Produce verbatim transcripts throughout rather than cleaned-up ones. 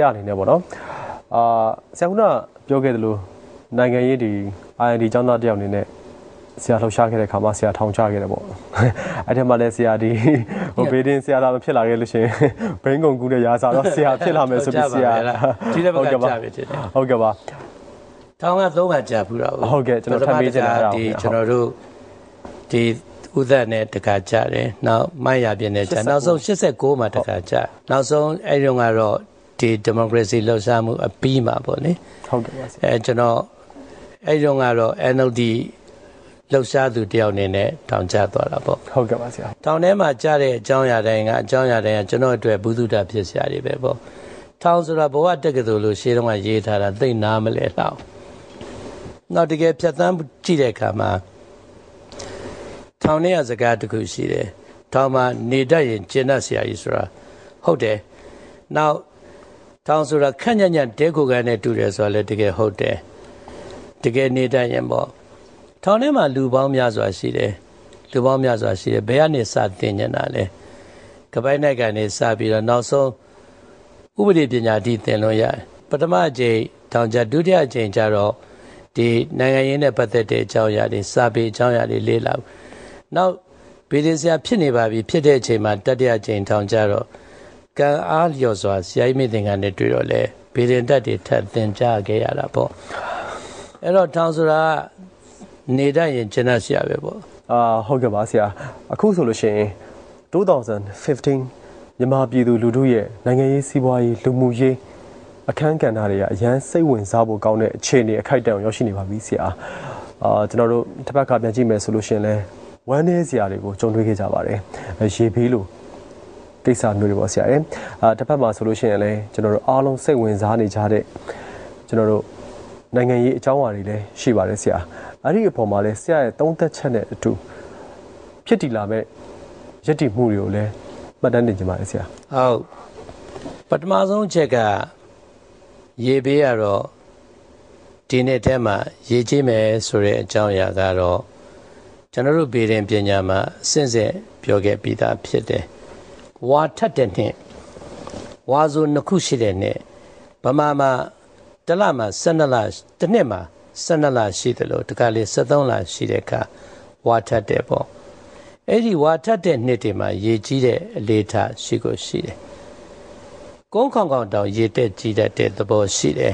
နေနေပေါ့နော်အာဆရာကပြောခဲ့တယ်လို့နိုင်ငံရေးဒီ I N D ကျောင်းသားတယောက်အနေနဲ့ဆရာလှုပ်ရှားခဲ့တဲ့ခါမှာဆရာထောင်ချခဲ့တယ်ပေါ့အဲ့ထက်မှလည်းဆရာဒီဟိုဘေးတင်းဆရာလာမဖြစ်လာခဲ့လို့ရှင်ဘိန်းကုံကူးတဲ့ရာစာတော့ဆရာဖြစ်လာမယ်ဆိုပြီးဆရာဒီလည်းဘက်ကကြာပြီဖြစ်တယ်ဟုတ်ကဲ့ပါထောင်ကသုံးပါကြာဘူးတော့ဟုတ်ကဲ့ကျွန်တော်ထပ်ပြီးချင်တာဒီကျွန်တော်တို့ဒီဥဒတ်နဲ့တခါကြတယ်နောက်မိုက်ရပြင်းနဲ့ကြာနောက်ဆုံးeighty-nineမှာတခါကြနောက်ဆုံးအဲ့ဒီကတော့ဒီ democracy လှုပ်ရှားမှုအပြီးမှာပေါ့လေဟုတ်ကဲ့ပါဆရာအဲကျွန်တော်အဲ့ဒီကတော့ N L D လှုပ်ရှားသူတယောက်အနေနဲ့တောင်ကျသွားတာပေါ့ဟုတ်ကဲ့ပါဆရာတောင်ထဲမှာကြားတဲ့အကြောင်းအရာတိုင်းကအကြောင်းအရာတိုင်းကကျွန်တော်အတွက်ဘုသူတဖြစ်စရာတွေပဲပေါ့ထောင်ဆိုတာဘဝတက္ကသိုလ်လို့ရှေးတုန်းကရေးထားတာသိနာမလဲတော့နောက်တကယ်ဖြတ်သန်းကြည့်တဲ့အခါမှာထောင်ထဲကစကားတစ်ခုရှိတယ်ထောင်မှာနေတတ်ရင်ကျင့်တတ်စရာကြီးဆိုတာဟုတ်တယ်နောက်ထောင်ဆိုတာခက်ညံ့ညံ့တဲကိုကန်နဲ့တူတယ်ဆိုတာလည်းတကယ်ဟုတ်တယ်တကယ်နေတတ်ရင်ပေါ့ထောင်ထဲမှာလူပေါင်းများစွာရှိတယ်လူပေါင်းများစွာရှိတယ်ဘယ်ကနေစတင်နေတာလဲကပိုင်းနိုင်ကနေစပြီးတော့နောက်ဆုံးဥပဒေပညာတိသင်လို့ရတယ်ပထမအကြိမ်ထောင်ကျဒုတိယအကြိမ်ကျတော့ဒီနိုင်ငံရေးနဲ့ပတ်သက်တဲ့အကြောင်းအရာတွေစာပေအကြောင်းအရာတွေလေ့လာနောက်ဗေဒဆရာဖြစ်နေပါပြီဖြစ်တဲ့အချိန်မှာတတိယအကြိမ်ထောင်ကျတော့ကံအားလျော်စွာဆရာကြီးမိသင်္ကန်းနဲ့တွေ့တော့လဲဗေဒင်တက်တွေထပ်သင်ကြားခဲ့ရတာပေါ့အဲ့တော့ထောင်ဆိုတာနေတတ်ရင်ကျင့်တတ်ဆရာပဲပေါ့အာဟုတ်ကဲ့ပါဆရာအခုဆိုလို့ရှိရင်twenty fifteenမြန်မာပြည်သူလူထုရဲ့နိုင်ငံရေးစီးပွားရေးလူမှုရေးအခမ်းကဏ္ဍတွေကအရန်စိတ်ဝင်စားဖို့ကောင်းတဲ့အခြေအနေအခိုက်အတန့်ရောက်ရှိနေပါပြီဆရာအာကျွန်တော်တို့တစ်ပတ်ကပြန်ကြည့်မယ်ဆိုလို့ရှိရင်လဲဝမ်းနည်းစရာတွေကိုကြုံတွေ့ခဲ့ကြပါတယ်ရေဘေးလိုကိစ္စမျိုးတွေပေါ့ဆရာရဲ့အာတစ်ဖက်မှာဆိုလို့ရှိရင်လဲကျွန်တော်တို့အားလုံးစိတ်ဝင်စားနေကြတဲ့ကျွန်တော်တို့နိုင်ငံရေးအကြောင်းအရာတွေလည်းရှိပါတယ်ဆရာအဲ့ဒီအပေါ်မှာလဲဆရာရဲ့သုံးသက်ချက်နဲ့အတူဖြစ်တည်လာမဲ့ရည်တည်မှုတွေကိုလည်းမှတ်တမ်းတင်ကြပါလေဆရာဟုတ်ပထမဆုံးချက်ကရေဘေးကတော့ဒီနေ့ထဲမှာရေကြီးမယ်ဆိုတဲ့အကြောင်းအရာကတော့ကျွန်တော်တို့ဗေဒင်ပညာမှာအစဉ်စဉ်ပြောခဲ့ပြီးသားဖြစ်တယ်ဝါထက်တဲ့နှစ်ဝါဆိုနှစ်ခုရှိတဲ့နှစ်ဗမာမှာတလမှာtwelveလတစ်နှစ်မှာtwelveလရှိတယ်လို့တခါလေthirteenလရှိတဲ့အခါဝါထက်တဲ့ပေါ့အဲ့ဒီဝါထက်တဲ့နှစ်တွေမှာရေကြီးတဲ့အလေထရှိကိုရှိတယ်ကုန်းခေါင်ခေါင်တောင်ရေတက်ကြီးတတ်တဲ့သဘောရှိတယ်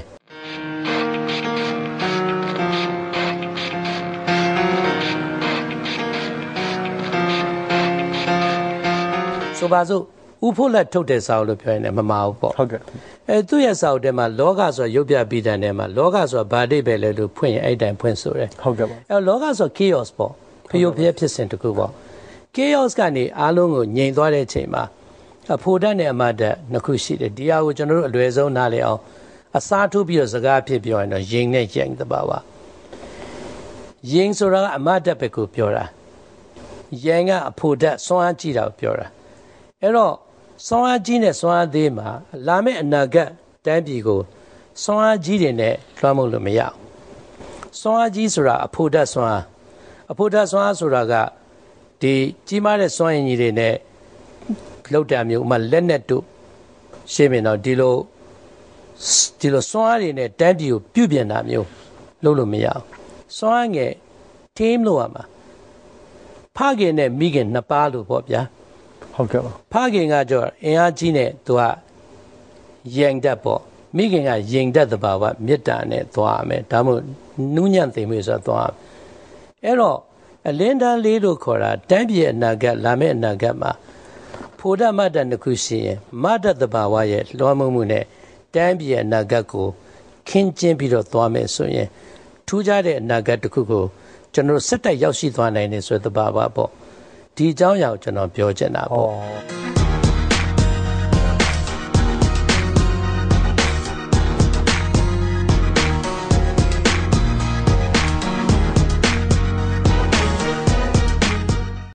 ဆိုပါစို့ဥဖို့လက်ထုတ်တဲ့စာအုပ်လို့ပြောရင်လည်းမမှားဘူးပေါ့ဟုတ်ကဲ့အဲသူ့ရဲ့စာအုပ်ထဲမှာလောကဆိုတာရုပ်ပြပြီးတဲ့နေမှာလောကဆိုတာဘာတိပဲလဲလို့ဖွင့်ရင်အဲ့တိုင်ဖွင့်ဆိုတယ်ဟုတ်ကဲ့ပါအဲလောကဆို chaos ပေါ့ဖျို့ဖျက်ဖြစ်စဉ်တစ်ခုပေါ့ chaos ကနေအားလုံးကိုငြိမ်သွားတဲ့အချိန်မှာအဖို့တတ်နဲ့အမတ်တက်နှစ်ခုရှိတယ်ဒီဟာကိုကျွန်တော်တို့အလွယ်ဆုံးနားလည်အောင်အစားထိုးပြီးတော့စကားဖြစ်ပြောရင်တော့ယင်နဲ့ယင်တပါပါယင်ဆိုတာကအမတ်တက်ပဲကိုပြောတာယင်ကအဖို့တက်စွမ်းအားကြည့်တာကိုပြောတာအဲ့တော့စွမ်းအားကြီးနဲ့စွမ်းအားသေးမှာလာမယ့်အနာဂတ်တန်းပြည်ကိုစွမ်းအားကြီးတွေနဲ့လွှမ်းမိုးလို့မရအောင်စွမ်းအားကြီးဆိုတာအဖို့တက်စွမ်းအားအဖို့တက်စွမ်းအားဆိုတာကဒီကြီးမားတဲ့စွမ်းရည်ကြီးတွေနဲ့လောက်တာမျိုးဥမာလက်နဲ့တို့ရှင်းမြင်တော့ဒီလိုဒီလိုစွမ်းအားတွေနဲ့တန်းပြည်ကိုပြုပြင်တာမျိုးလုပ်လို့မရအောင်စွမ်းအားငယ် team လို့ရမှာဖခင်နဲ့မိခင်နှစ်ပါးလို့ပေါ့ဗျာဟုတ်ကဲ့ပါဖခင်ကကြောအင်အားကြီးနဲ့သူကရင်တတ်ပေါ့မိခင်ကရင်တတ်တဲ့ဘာဝမေတ္တာနဲ့သွားရမယ်ဒါမှမဟုတ်နူးညံ့သိမ်မွေ့ဆိုသွားအဲ့တော့အလင်းတန်းလေးလို့ခေါ်တာတန်းပြည်အနာဂတ်လာမယ့်အနာဂတ်မှာဖို့ဒမတ္တတစ်ခုရှိရင်မတ္တသဘာဝရဲ့လွှမ်းမိုးမှုနဲ့တန်းပြည်အနာဂတ်ကိုခင်းကျင်းပြီးတော့သွားမယ်ဆိုရင်ထူးခြားတဲ့အနာဂတ်တစ်ခုကိုကျွန်တော်စက်တိုက်ရောက်ရှိသွားနိုင်တယ်ဆိုတဲ့သဘာဝပေါ့ဒီအကြောင်းအရာကိုကျွန်တော်ပြောချင်တာပေါ့